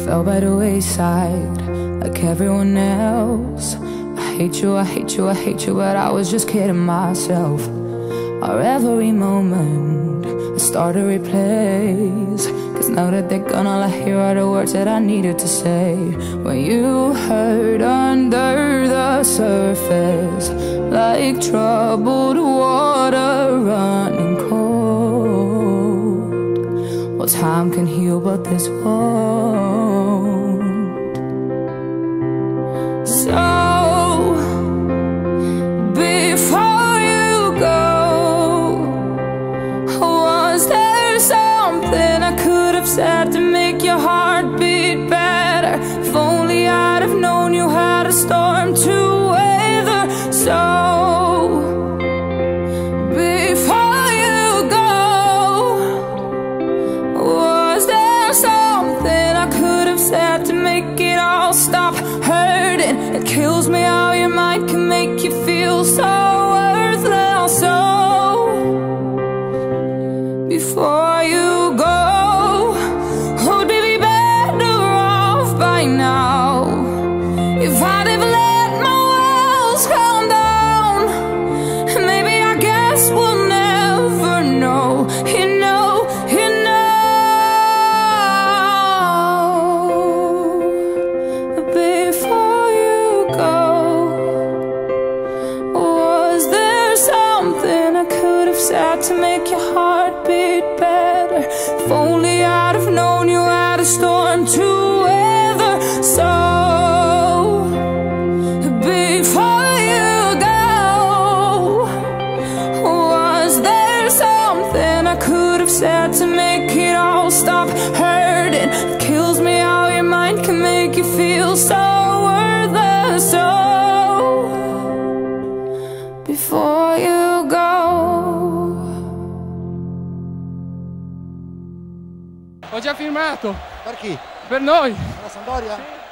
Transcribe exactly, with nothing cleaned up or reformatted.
fell by the wayside like everyone else. I hate you, I hate you, I hate you, but I was just kidding myself. Our every moment I start to replace, cause now that they're gone, all I hear are the words that I needed to say. When you hurt under the surface, like troubled water running cold. Well, time can heal, but this won't. So before you go, was there something I could have said to make your heart beat better? If only I'd have known you had a storm to weather. So before you go, was there something I could have said to make it all stop hurting? It kills me how your mind can make you feel so worthless. So before you go, would we be better off by now if I'd have let my walls come down? Maybe I guess we'll never know. You know, you know. Before you go, was there something I could have said to make your heart beat better? If only I'd have known you had a storm to weather. So before you go, was there something I could have said to make it all stop hurting? It kills me how your mind can make you feel so worthless. So before you go. Ho già firmato. Per chi? Per noi. Per la Sampdoria? Sì.